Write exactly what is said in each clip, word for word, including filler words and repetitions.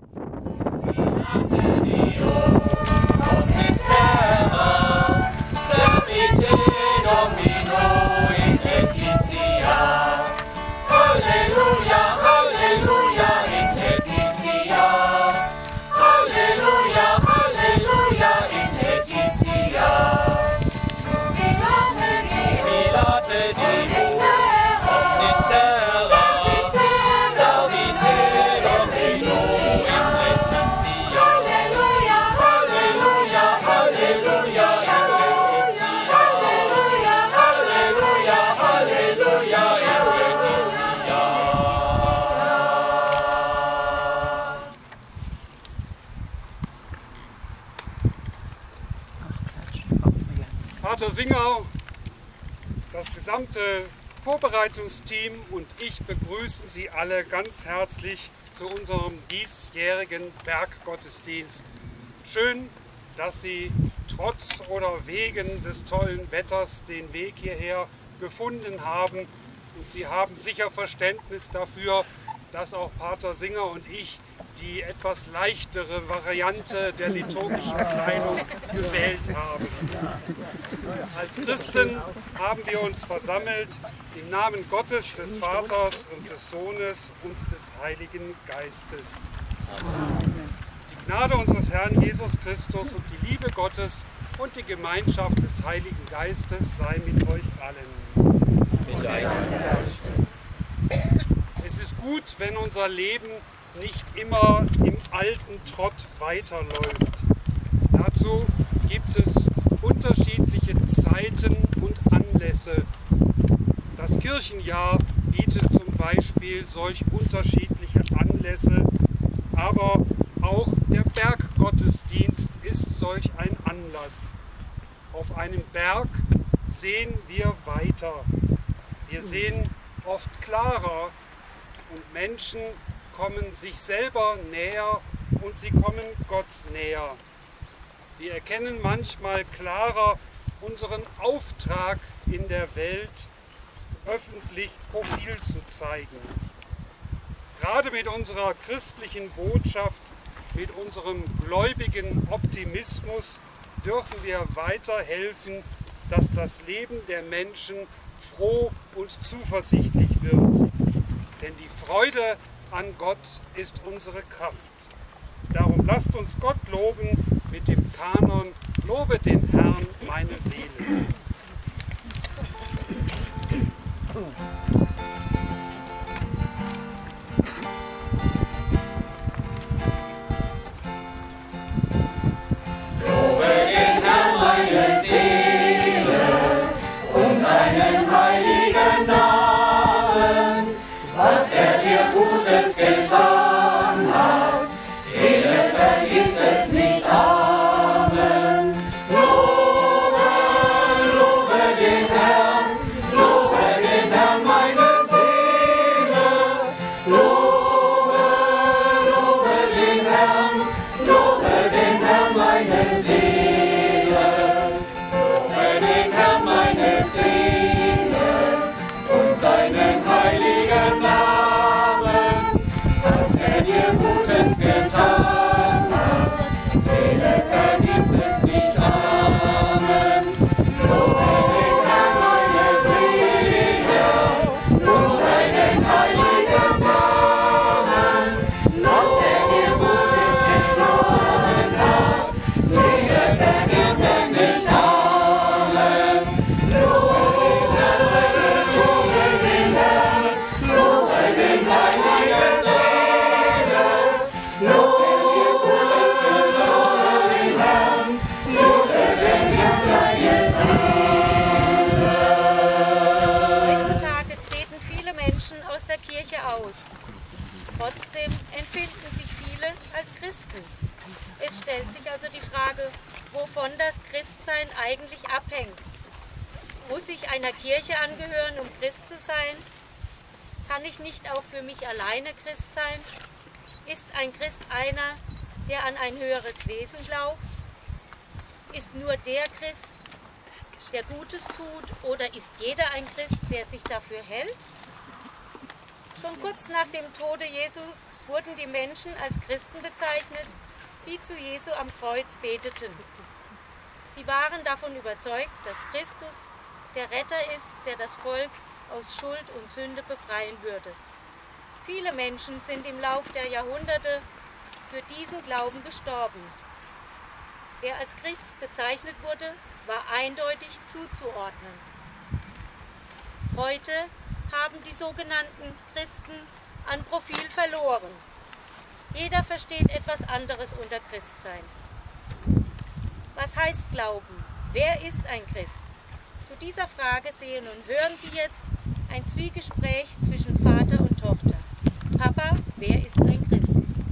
Pater Singer, das gesamte Vorbereitungsteam und ich begrüßen Sie alle ganz herzlich zu unserem diesjährigen Berggottesdienst. Schön, dass Sie trotz oder wegen des tollen Wetters den Weg hierher gefunden haben. Und Sie haben sicher Verständnis dafür, dass auch Pater Singer und ich die etwas leichtere Variante der liturgischen Kleidung gewählt haben. Als Christen haben wir uns versammelt im Namen Gottes, des Vaters und des Sohnes und des Heiligen Geistes. Die Gnade unseres Herrn Jesus Christus und die Liebe Gottes und die Gemeinschaft des Heiligen Geistes sei mit euch allen. Mit deinem Geist. Es ist gut, wenn unser Leben nicht immer im alten Trott weiterläuft. Dazu gibt es unterschiedliche Zeiten und Anlässe. Das Kirchenjahr bietet zum Beispiel solch unterschiedliche Anlässe, aber auch der Berggottesdienst ist solch ein Anlass. Auf einem Berg sehen wir weiter. Wir sehen oft klarer und Menschen kommen sich selber näher und sie kommen Gott näher. Wir erkennen manchmal klarer unseren Auftrag in der Welt, öffentlich Profil zu zeigen. Gerade mit unserer christlichen Botschaft, mit unserem gläubigen Optimismus dürfen wir weiterhelfen, dass das Leben der Menschen froh und zuversichtlich wird. Denn die Freude an Gott ist unsere Kraft. Darum lasst uns Gott loben mit dem Kanon Lobe den Herrn, meine Seele. Lobe den Herrn, meine Seele, und seinen heiligen Namen, was er dir Gutes getan hat, Seele, vergiss es nicht, Amen. Lobe, lobe den Herrn, lobe den Herrn, meine Seele, lobe, lobe den Herrn, lobe den Herrn, meine Seele, lobe den Herrn, meine Seele, und seinen heiligen Namen, was er dir Gutes getan hat, Seele, vergiss es nicht, Amen. Lobe den Herrn, meine Seele, und seinen heiligen Namen, was er dir Gutes getan hat, Seele, vergiss es nicht, Amen. Lobe den Herrn, lobe den heiligen Seele, was er dir Gutes getan hat, Seele, vergiss es nicht, Amen. Heutzutage treten viele Menschen aus der Kirche aus. Trotzdem empfinden sich viele als Christen. Es stellt sich also die Frage, wovon das Christsein eigentlich abhängt. Muss ich einer Kirche angehören, um Christ zu sein? Kann ich nicht auch für mich alleine Christ sein? Ist ein Christ einer, der an ein höheres Wesen glaubt? Ist nur der Christ, der Gutes tut, oder ist jeder ein Christ, der sich dafür hält? Schon kurz nach dem Tode Jesu wurden die Menschen als Christen bezeichnet, die zu Jesu am Kreuz beteten. Sie waren davon überzeugt, dass Christus der Retter ist, der das Volk aus Schuld und Sünde befreien würde. Viele Menschen sind im Lauf der Jahrhunderte für diesen Glauben gestorben. Wer als Christ bezeichnet wurde, war eindeutig zuzuordnen. Heute haben die sogenannten Christen an Profil verloren. Jeder versteht etwas anderes unter Christsein. Was heißt Glauben? Wer ist ein Christ? Zu dieser Frage sehen und hören Sie jetzt ein Zwiegespräch zwischen Vater und Tochter. Papa, wer ist ein Christ?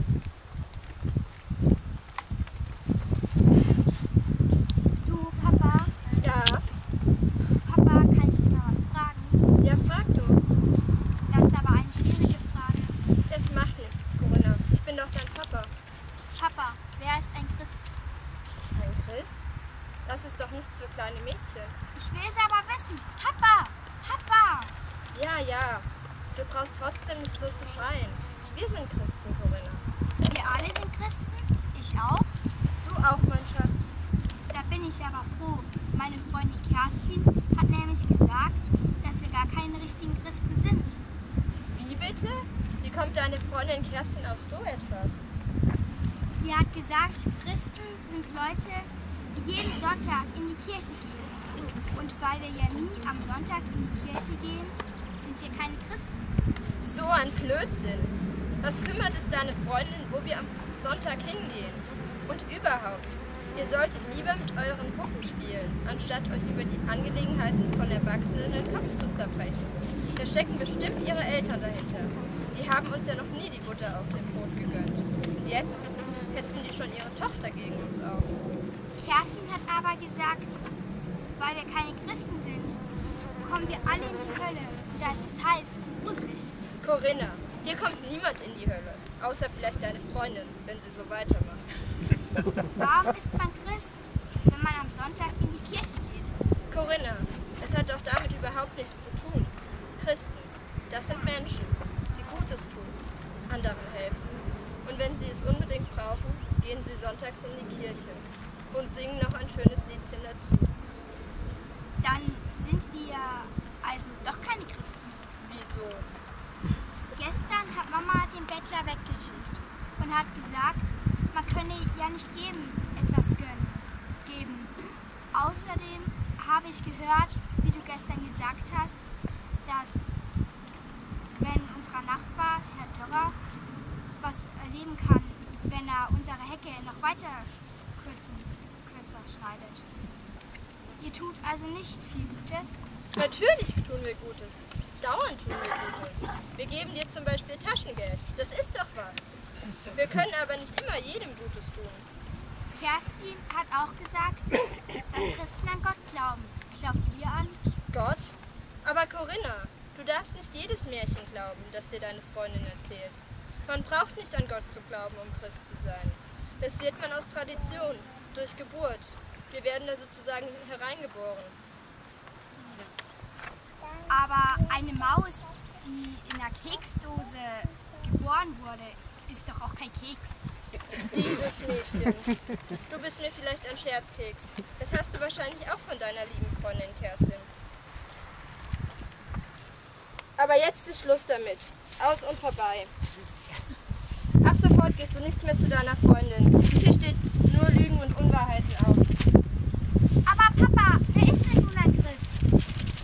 Du, Papa? Ja? Papa, kann ich dich mal was fragen? Ja, frag du. Das ist aber eine schwierige Frage. Das macht nichts, Corinna. Ich bin doch dein Papa. Papa, wer ist ein Christ? Ein Christ? Das ist doch nichts für kleine Mädchen. Ich will es aber wissen. Papa! Papa! Ja, ja. Du brauchst trotzdem nicht so zu schreien. Wir sind Christen, Corinna. Wir alle sind Christen? Ich auch? Du auch, mein Schatz. Da bin ich aber froh. Meine Freundin Kerstin hat nämlich gesagt, dass wir gar keine richtigen Christen sind. Wie bitte? Wie kommt deine Freundin Kerstin auf so etwas? Sie hat gesagt, Christen sind Leute, die jeden Sonntag in die Kirche gehen. Und weil wir ja nie am Sonntag in die Kirche gehen, sind wir keine Christen. So ein Blödsinn. Was kümmert es deine Freundin, wo wir am Sonntag hingehen? Und überhaupt, ihr solltet lieber mit euren Puppen spielen, anstatt euch über die Angelegenheiten von Erwachsenen den Kopf zu zerbrechen. Da stecken bestimmt ihre Eltern dahinter. Die haben uns ja noch nie die Butter auf dem Brot gegönnt. Und jetzt hetzen die schon ihre Tochter gegen uns auf. Kerstin hat aber gesagt, weil wir keine Christen sind, kommen wir alle in die Hölle. Das ist heiß und gruselig. Corinna, hier kommt niemand in die Hölle. Außer vielleicht deine Freundin, wenn sie so weitermacht. Warum ist man Christ, wenn man am Sonntag in die Kirche geht? Corinna, es hat doch damit überhaupt nichts zu tun. Christen, das sind Menschen, die Gutes tun, anderen helfen. Und wenn sie es unbedingt brauchen, gehen sie sonntags in die Kirche und singen noch ein schönes Liedchen dazu. Dann sind wir also doch keine Christen. Wieso? Gestern hat Mama den Bettler weggeschickt und hat gesagt, man könne ja nicht jedem etwas gönnen, geben. Außerdem habe ich gehört, wie du gestern gesagt hast, dass wenn unser Nachbar, Herr Dörrer, was erleben kann, wenn er unsere Hecke noch weiter kürzen, kürzer schneidet. Ihr tut also nicht viel Gutes? Natürlich tun wir Gutes. Dauernd tun wir Gutes. Wir geben dir zum Beispiel Taschengeld. Das ist doch was. Wir können aber nicht immer jedem Gutes tun. Kerstin hat auch gesagt, dass Christen an Gott glauben. Glaubt ihr an? Gott? Aber Corinna, du darfst nicht jedes Märchen glauben, das dir deine Freundin erzählt. Man braucht nicht an Gott zu glauben, um Christ zu sein. Das wird man aus Tradition, durch Geburt. Wir werden da sozusagen hereingeboren. Aber eine Maus, die in einer Keksdose geboren wurde, ist doch auch kein Keks. Dieses Mädchen. Du bist mir vielleicht ein Scherzkeks. Das hast du wahrscheinlich auch von deiner lieben Freundin Kerstin. Aber jetzt ist Schluss damit. Aus und vorbei. Ab sofort gehst du nicht mehr zu deiner Freundin. Hier steht nur Lügen und Unwahrheiten auf. Aber Papa, wer ist denn nun ein Christ?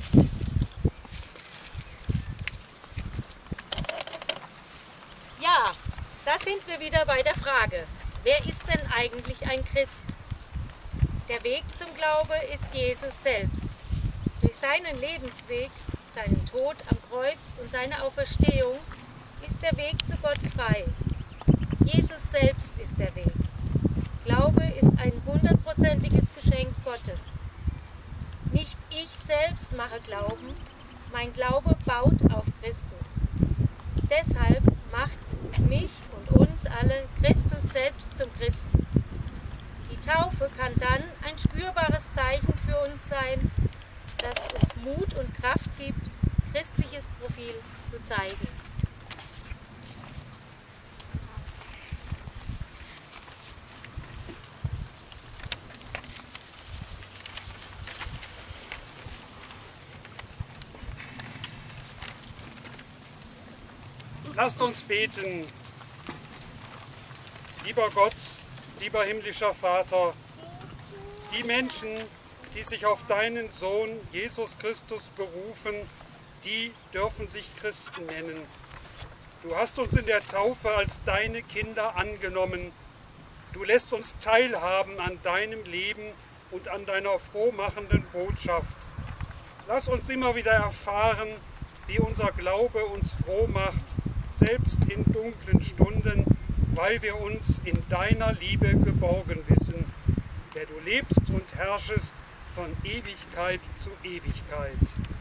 Ja, da sind wir wieder bei der Frage, wer ist denn eigentlich ein Christ? Der Weg zum Glaube ist Jesus selbst. Durch seinen Lebensweg, seinen Tod am Kreuz und seine Auferstehung ist der Weg zu Gott frei. Jesus selbst ist der Weg. Glaube ist ein hundertprozentiges Geschenk Gottes. Nicht ich selbst mache Glauben, mein Glaube baut auf Christus. Deshalb macht mich und uns alle Christus selbst zum Christen. Die Taufe kann dann ein spürbares Zeichen für uns sein, das uns Mut und Kraft gibt, christliches Profil zu zeigen. Lasst uns beten. Lieber Gott, lieber himmlischer Vater, die Menschen, die sich auf deinen Sohn Jesus Christus berufen, die dürfen sich Christen nennen. Du hast uns in der Taufe als deine Kinder angenommen. Du lässt uns teilhaben an deinem Leben und an deiner frohmachenden Botschaft. Lass uns immer wieder erfahren, wie unser Glaube uns froh macht, selbst in dunklen Stunden, weil wir uns in deiner Liebe geborgen wissen, der du lebst und herrschest von Ewigkeit zu Ewigkeit.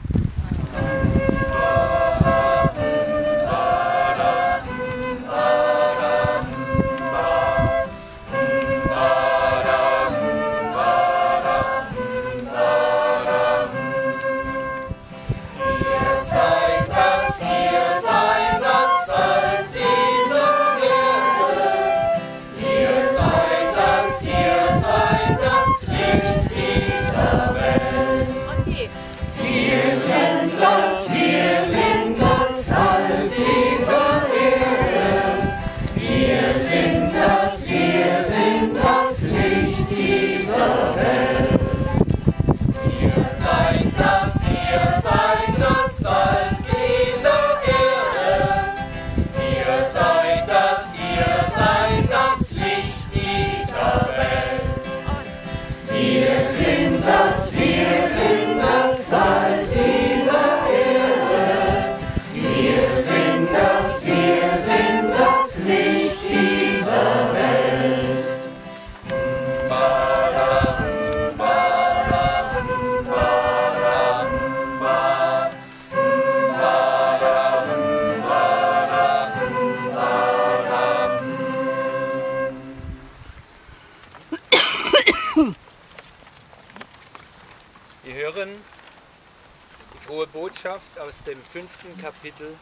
Aus dem fünften Kapitel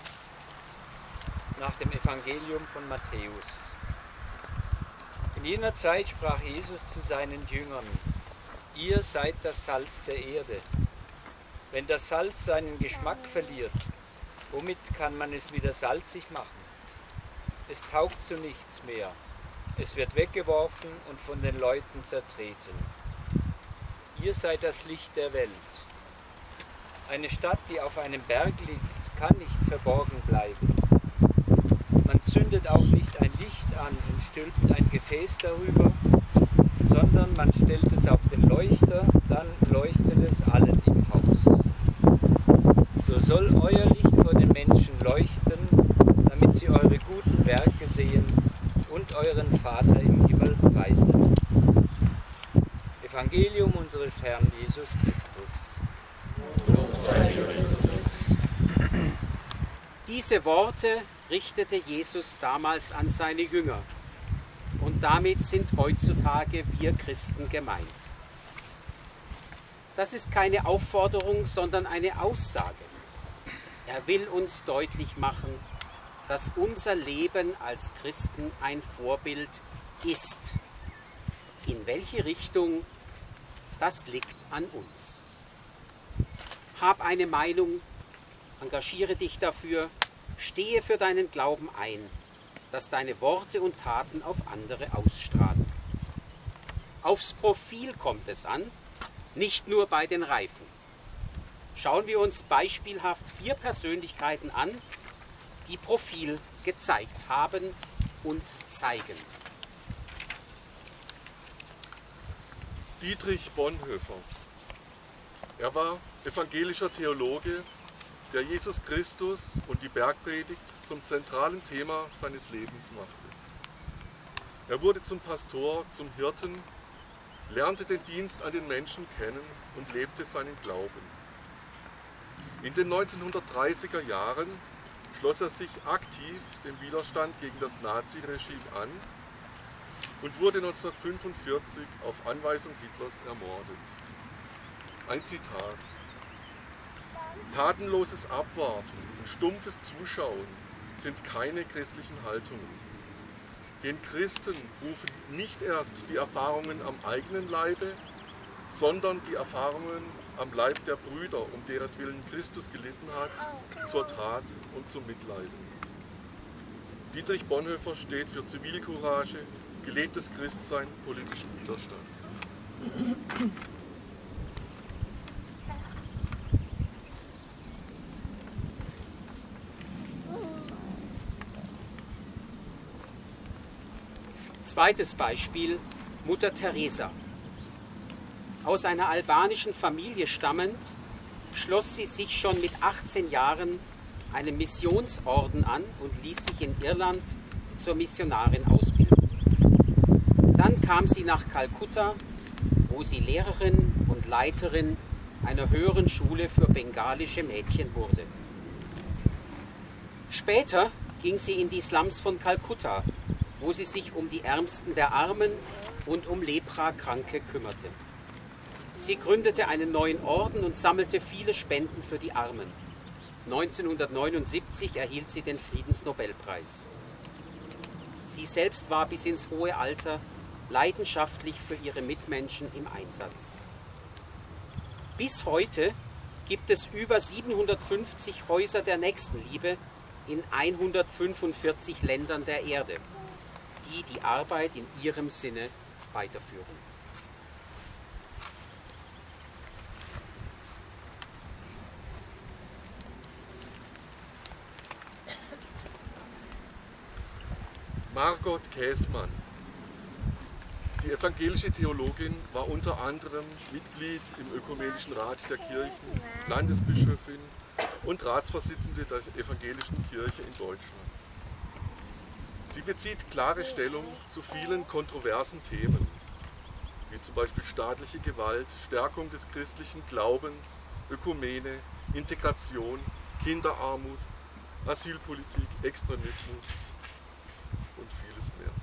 nach dem Evangelium von Matthäus. In jener Zeit sprach Jesus zu seinen Jüngern: Ihr seid das Salz der Erde. Wenn das Salz seinen Geschmack verliert, womit kann man es wieder salzig machen? Es taugt zu nichts mehr. Es wird weggeworfen und von den Leuten zertreten. Ihr seid das Licht der Welt. Eine Stadt, die auf einem Berg liegt, kann nicht verborgen bleiben. Man zündet auch nicht ein Licht an und stülpt ein Gefäß darüber, sondern man stellt es auf den Leuchter, dann leuchtet es allen im Haus. So soll euer Licht vor den Menschen leuchten, damit sie eure guten Werke sehen und euren Vater im Himmel preisen. Evangelium unseres Herrn Jesus Christus. Diese Worte richtete Jesus damals an seine Jünger und damit sind heutzutage wir Christen gemeint. Das ist keine Aufforderung, sondern eine Aussage. Er will uns deutlich machen, dass unser Leben als Christen ein Vorbild ist. In welche Richtung, das liegt an uns. Hab eine Meinung, engagiere dich dafür, stehe für deinen Glauben ein, dass deine Worte und Taten auf andere ausstrahlen. Aufs Profil kommt es an, nicht nur bei den Reifen. Schauen wir uns beispielhaft vier Persönlichkeiten an, die Profil gezeigt haben und zeigen. Dietrich Bonhoeffer. Er war evangelischer Theologe, der Jesus Christus und die Bergpredigt zum zentralen Thema seines Lebens machte. Er wurde zum Pastor, zum Hirten, lernte den Dienst an den Menschen kennen und lebte seinen Glauben. In den neunzehnhundertdreißiger Jahren schloss er sich aktiv dem Widerstand gegen das Naziregime an und wurde neunzehnhundertfünfundvierzig auf Anweisung Hitlers ermordet. Ein Zitat: Tatenloses Abwarten und stumpfes Zuschauen sind keine christlichen Haltungen. Den Christen rufen nicht erst die Erfahrungen am eigenen Leibe, sondern die Erfahrungen am Leib der Brüder, um deren Willen Christus gelitten hat, zur Tat und zum Mitleiden. Dietrich Bonhoeffer steht für Zivilcourage, gelebtes Christsein, politischen Widerstand. Zweites Beispiel, Mutter Teresa. Aus einer albanischen Familie stammend, schloss sie sich schon mit achtzehn Jahren einem Missionsorden an und ließ sich in Irland zur Missionarin ausbilden. Dann kam sie nach Kalkutta, wo sie Lehrerin und Leiterin einer höheren Schule für bengalische Mädchen wurde. Später ging sie in die Slums von Kalkutta, wo sie sich um die Ärmsten der Armen und um Leprakranke kümmerte. Sie gründete einen neuen Orden und sammelte viele Spenden für die Armen. neunzehnhundertneunundsiebzig erhielt sie den Friedensnobelpreis. Sie selbst war bis ins hohe Alter leidenschaftlich für ihre Mitmenschen im Einsatz. Bis heute gibt es über siebenhundertfünfzig Häuser der Nächstenliebe in hundertfünfundvierzig Ländern der Erde, die die Arbeit in ihrem Sinne weiterführen. Margot Käßmann. Die evangelische Theologin war unter anderem Mitglied im Ökumenischen Rat der Kirchen, Landesbischöfin und Ratsvorsitzende der evangelischen Kirche in Deutschland. Sie bezieht klare Stellung zu vielen kontroversen Themen, wie zum Beispiel staatliche Gewalt, Stärkung des christlichen Glaubens, Ökumene, Integration, Kinderarmut, Asylpolitik, Extremismus und vieles mehr.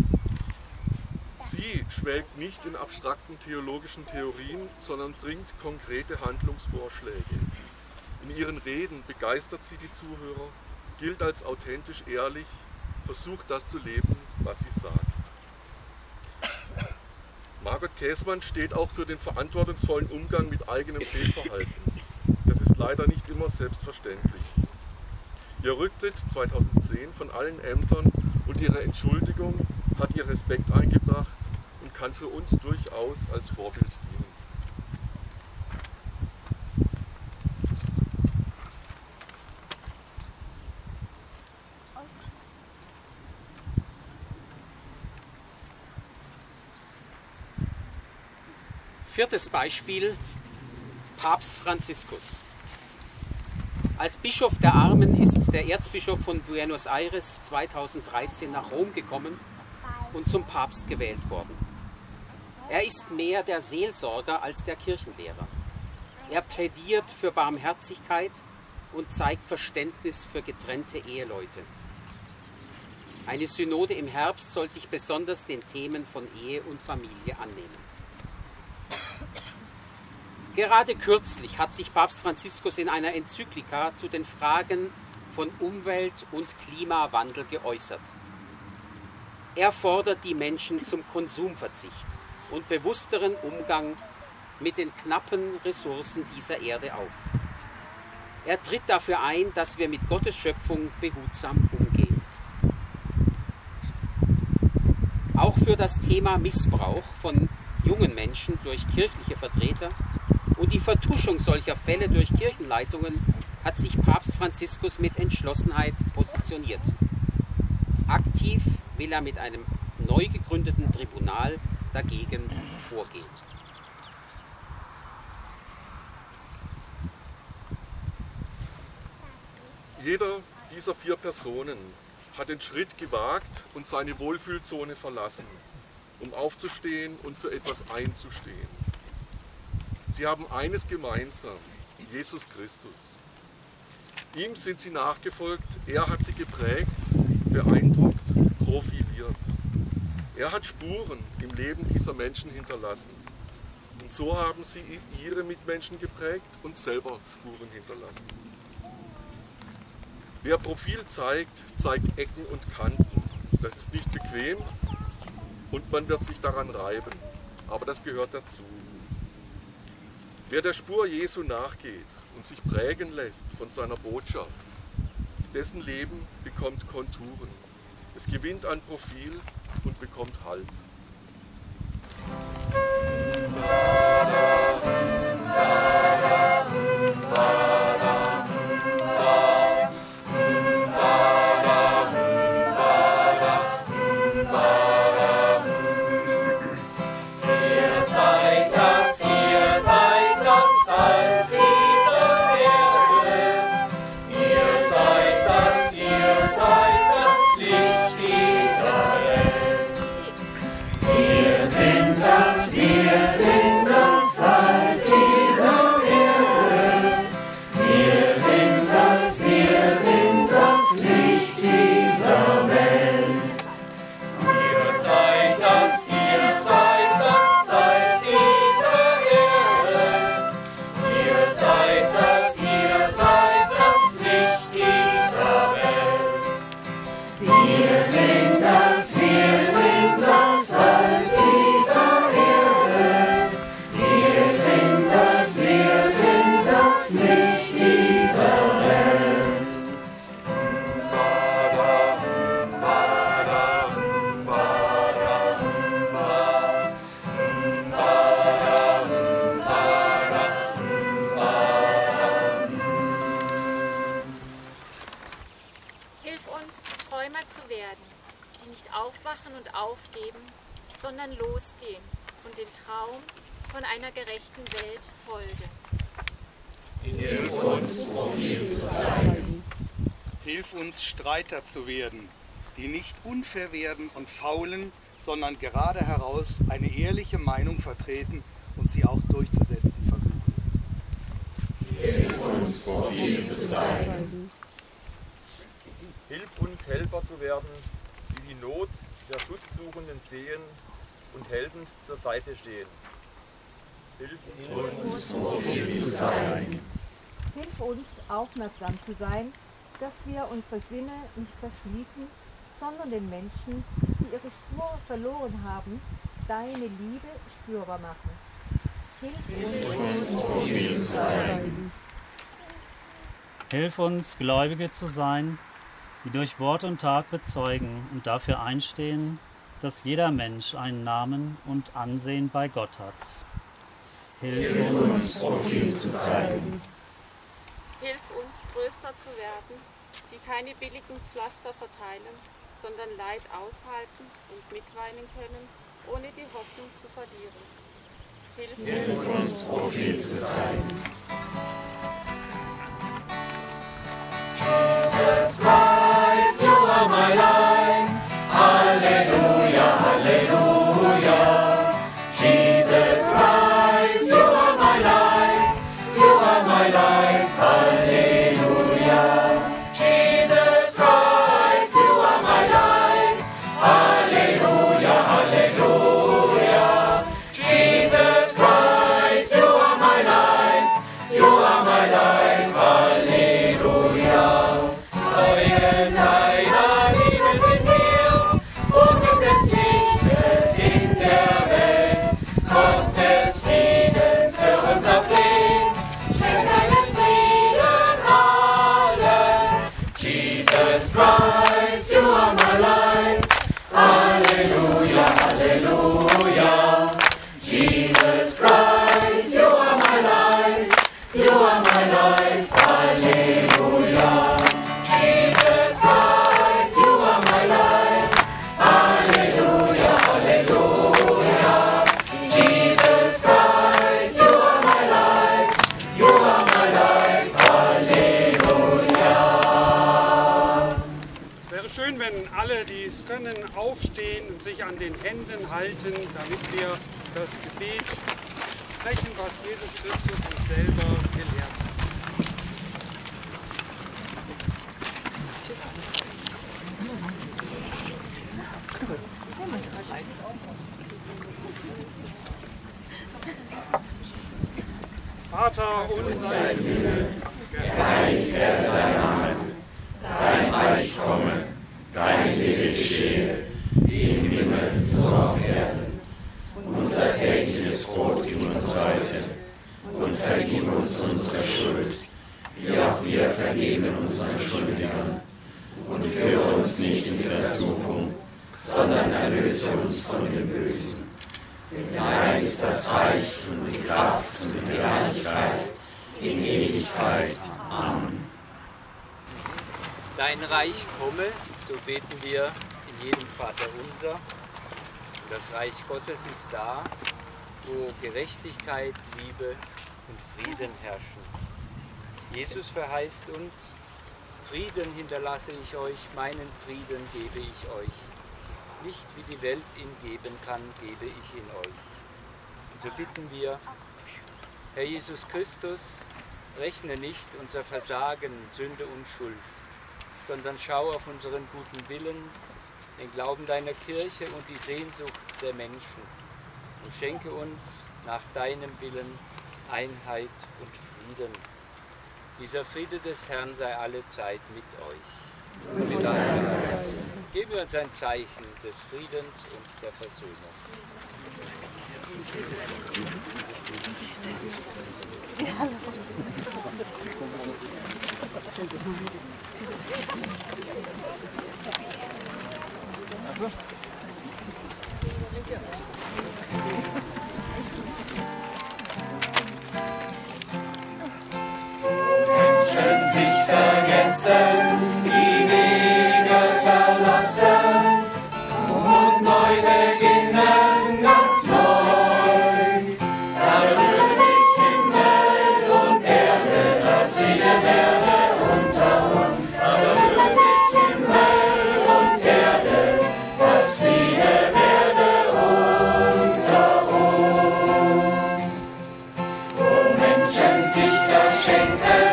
Sie schwelgt nicht in abstrakten theologischen Theorien, sondern bringt konkrete Handlungsvorschläge. In ihren Reden begeistert sie die Zuhörer, gilt als authentisch ehrlich, versucht das zu leben, was sie sagt. Margot Käßmann steht auch für den verantwortungsvollen Umgang mit eigenem Fehlverhalten. Das ist leider nicht immer selbstverständlich. Ihr Rücktritt zweitausendzehn von allen Ämtern und ihre Entschuldigung hat ihr Respekt eingebracht und kann für uns durchaus als Vorbild dienen. Viertes Beispiel, Papst Franziskus. Als Bischof der Armen ist der Erzbischof von Buenos Aires zweitausenddreizehn nach Rom gekommen und zum Papst gewählt worden. Er ist mehr der Seelsorger als der Kirchenlehrer. Er plädiert für Barmherzigkeit und zeigt Verständnis für getrennte Eheleute. Eine Synode im Herbst soll sich besonders den Themen von Ehe und Familie annehmen. Gerade kürzlich hat sich Papst Franziskus in einer Enzyklika zu den Fragen von Umwelt- und Klimawandel geäußert. Er fordert die Menschen zum Konsumverzicht und bewussteren Umgang mit den knappen Ressourcen dieser Erde auf. Er tritt dafür ein, dass wir mit Gottes Schöpfung behutsam umgehen. Auch für das Thema Missbrauch von jungen Menschen durch kirchliche Vertreter und die Vertuschung solcher Fälle durch Kirchenleitungen hat sich Papst Franziskus mit Entschlossenheit positioniert. Aktiv will er mit einem neu gegründeten Tribunal dagegen vorgehen. Jeder dieser vier Personen hat den Schritt gewagt und seine Wohlfühlzone verlassen, um aufzustehen und für etwas einzustehen. Sie haben eines gemeinsam, Jesus Christus. Ihm sind sie nachgefolgt, er hat sie geprägt, beeindruckt, profiliert. Er hat Spuren im Leben dieser Menschen hinterlassen. Und so haben sie ihre Mitmenschen geprägt und selber Spuren hinterlassen. Wer Profil zeigt, zeigt Ecken und Kanten. Das ist nicht bequem und man wird sich daran reiben, aber das gehört dazu. Wer der Spur Jesu nachgeht und sich prägen lässt von seiner Botschaft, dessen Leben bekommt Konturen. Es gewinnt an Profil und bekommt Halt. sondern losgehen und den Traum von einer gerechten Welt folgen. Hilf uns, Profil zu sein. Hilf uns, Streiter zu werden, die nicht unfair werden und faulen, sondern gerade heraus eine ehrliche Meinung vertreten und sie auch durchzusetzen versuchen. Hilf uns, Profil zu sein. Hilf uns, Helfer zu werden, die die Not der Schutzsuchenden sehen und helfend zur Seite stehen. Hilf uns, Profil zu sein. Hilf uns, aufmerksam zu sein, dass wir unsere Sinne nicht verschließen, sondern den Menschen, die ihre Spur verloren haben, deine Liebe spürbar machen. Hilf uns, Profil zu sein. Hilf uns, Gläubige zu sein, die durch Wort und Tat bezeugen und dafür einstehen, dass jeder Mensch einen Namen und Ansehen bei Gott hat. Hilf, Hilf uns, Profil zu sein. Hilf uns, Tröster zu werden, die keine billigen Pflaster verteilen, sondern Leid aushalten und mitweinen können, ohne die Hoffnung zu verlieren. Hilf, Hilf uns, Profil zu sein. Jesus Christ, you are my life. Hallelujah, hallelujah. Jesus Christ, you are my life. You are my life. Hallelujah. Jesus Christ, you are my life. Hallelujah, hallelujah. Jesus Christ, you are my life. You are my life. Hallelujah. Zeugen deiner Liebe sind wir, Funken des Lichtes in der Welt. Gott des Friedens, hör unser Flehen, schenk deinen Frieden allen. Jesus Christ, you are my life. Hallelujah, hallelujah. Jesus Christ, you are my life. You are my life. Hallelujah. Jesus Christ, you are my life. Hallelujah, hallelujah. Jesus Christ, you are my life. You are my life. Hallelujah. Es wäre schön, wenn alle, die es können, aufstehen und sich an den Händen halten, damit wir das Gebet sprechen, was Jesus Christus uns selber gelehrt hat. Vater unser im Himmel, geheiligt werde dein Name, dein Reich komme, dein Wille geschehe, wie im Himmel so auf Erden. Unser tägliches Brot gib uns heute und vergib uns unsere Schuld, wie auch wir vergeben unseren Schuldigern. Und führe uns nicht in Versuchung, erlöse uns von dem Bösen. Denn dein ist das Reich und die Kraft und die Herrlichkeit in Ewigkeit. Amen. Dein Reich komme, so beten wir in jedem Vaterunser. Und das Reich Gottes ist da, wo Gerechtigkeit, Liebe und Frieden herrschen. Jesus verheißt uns, Frieden hinterlasse ich euch, meinen Frieden gebe ich euch. Nicht wie die Welt ihn geben kann, gebe ich ihn euch. Und so bitten wir, Herr Jesus Christus, rechne nicht unser Versagen, Sünde und Schuld, sondern schau auf unseren guten Willen, den Glauben deiner Kirche und die Sehnsucht der Menschen und schenke uns nach deinem Willen Einheit und Frieden. Dieser Friede des Herrn sei alle Zeit mit euch. Und mit deinem Geist. Geben wir uns ein Zeichen des Friedens und der Versöhnung. Menschen sich vergessen, die Wege verlassen und neu beginnen, ganz neu. Da rühren sich Himmel und Erde, das Friede werde unter uns. Da rühren sich Himmel und Erde, das Friede werde unter uns. Wo Menschen sich verschenken,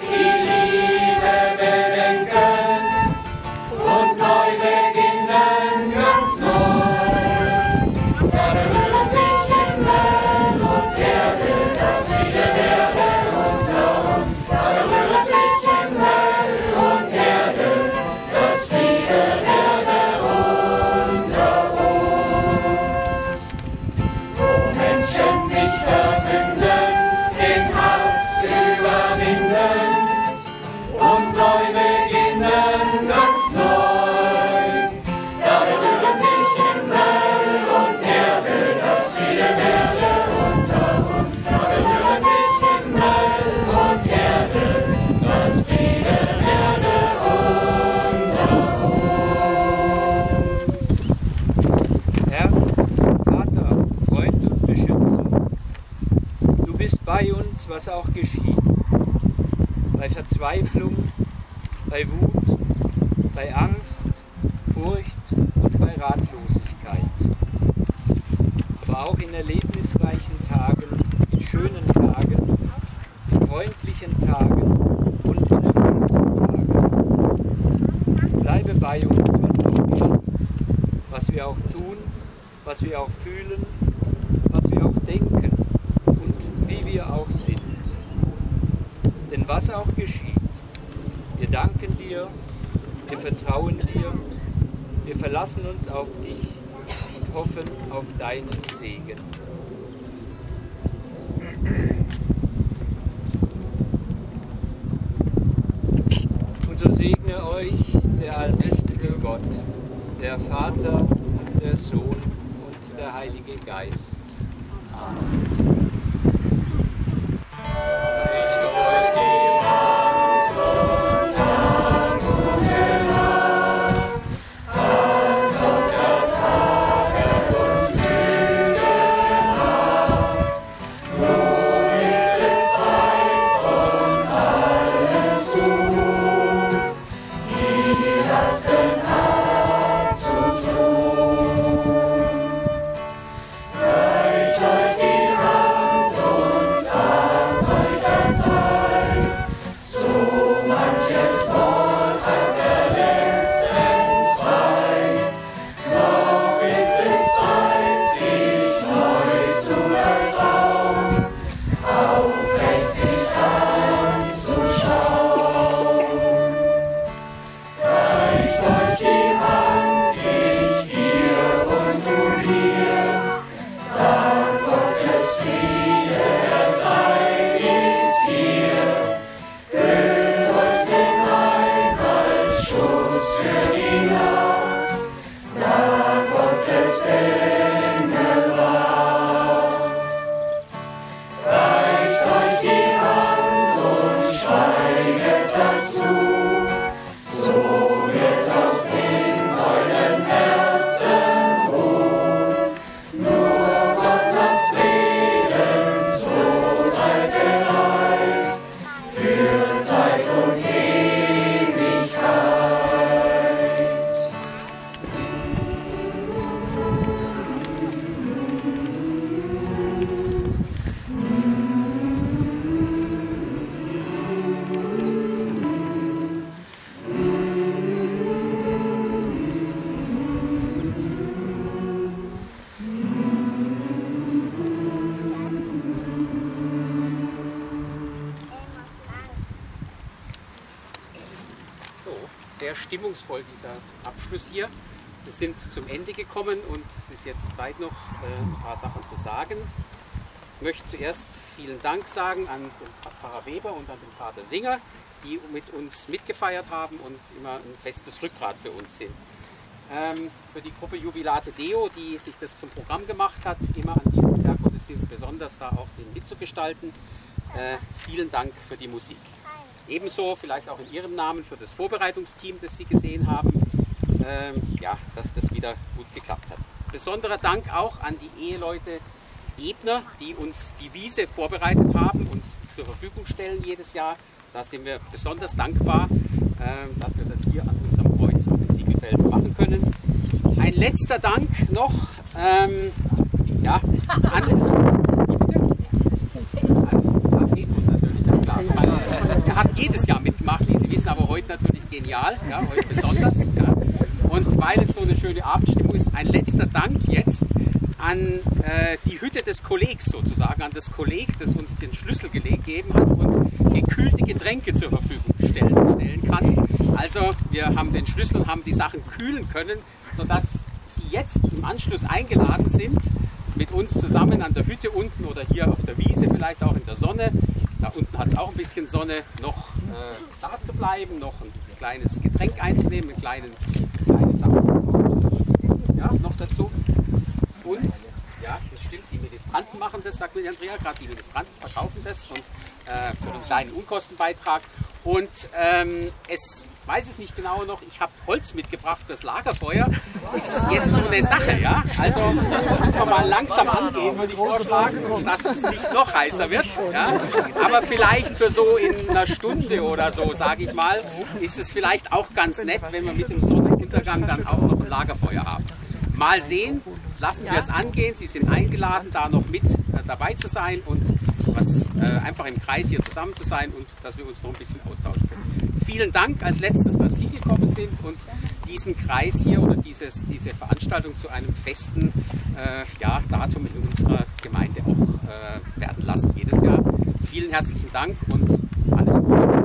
was auch geschieht, bei Verzweiflung, bei Wut, bei Angst, Furcht und bei Ratlosigkeit. Aber auch in erlebnisreichen Tagen, in schönen Tagen, in freundlichen Tagen und in erfüllten Tagen. Bleibe bei uns, was auch geschieht, was wir auch tun, was wir auch fühlen, was wir auch denken und wie wir auch sind. Denn was auch geschieht, wir danken dir, wir vertrauen dir, wir verlassen uns auf dich und hoffen auf deinen Segen. Und so segne euch der allmächtige Gott, der Vater und der Sohn und der Heilige Geist. Amen. Reicht euch die Hand. Sehr stimmungsvoll dieser Abschluss hier. Wir sind zum Ende gekommen und es ist jetzt Zeit noch äh, ein paar Sachen zu sagen. Ich möchte zuerst vielen Dank sagen an den Pfarrer Weber und an den Pater Singer, die mit uns mitgefeiert haben und immer ein festes Rückgrat für uns sind. Ähm, für die Gruppe Jubilate Deo, die sich das zum Programm gemacht hat, immer an diesem Berggottesdienst besonders da auch den mitzugestalten. Äh, vielen Dank für die Musik. Ebenso vielleicht auch in Ihrem Namen für das Vorbereitungsteam, das Sie gesehen haben, ähm, ja, dass das wieder gut geklappt hat. Besonderer Dank auch an die Eheleute Ebner, die uns die Wiese vorbereitet haben und zur Verfügung stellen jedes Jahr. Da sind wir besonders dankbar, ähm, dass wir das hier an unserem Kreuz auf dem Siegelfeld machen können. Ein letzter Dank noch ähm, ja, an... Er hat jedes Jahr mitgemacht, wie Sie wissen, aber heute natürlich genial, ja, heute besonders. Ja. Und weil es so eine schöne Abendstimmung ist, ein letzter Dank jetzt an äh, die Hütte des Kollegs sozusagen, an das Kolleg, das uns den Schlüssel gegeben hat und gekühlte Getränke zur Verfügung stellen, stellen kann. Also wir haben den Schlüssel und haben die Sachen kühlen können, sodass Sie jetzt im Anschluss eingeladen sind, mit uns zusammen an der Hütte unten oder hier auf der Wiese, vielleicht auch in der Sonne. Da unten hat es auch ein bisschen Sonne, noch äh, da zu bleiben, noch ein kleines Getränk einzunehmen, eine kleine, kleine Sache ja, noch dazu. Und, ja, das stimmt, die Ministranten machen das, sagt mir Andrea, gerade die Ministranten verkaufen das und äh, für einen kleinen Unkostenbeitrag. Und ähm, es weiß es nicht genau noch, ich habe Holz mitgebracht fürs Lagerfeuer. Ist jetzt so eine Sache, ja? Also müssen wir mal langsam angehen, würde ich vorschlagen, dass es nicht noch heißer wird. Ja? Aber vielleicht für so in einer Stunde oder so, sage ich mal, ist es vielleicht auch ganz nett, wenn wir mit dem Sonnenuntergang dann auch noch ein Lagerfeuer haben. Mal sehen, lassen wir es angehen. Sie sind eingeladen, da noch mit äh, dabei zu sein und was, äh, einfach im Kreis hier zusammen zu sein und dass wir uns noch ein bisschen austauschen können. Vielen Dank als letztes, dass Sie gekommen sind und diesen Kreis hier oder dieses, diese Veranstaltung zu einem festen äh, ja, Datum in unserer Gemeinde auch äh, werden lassen, jedes Jahr. Vielen herzlichen Dank und alles Gute.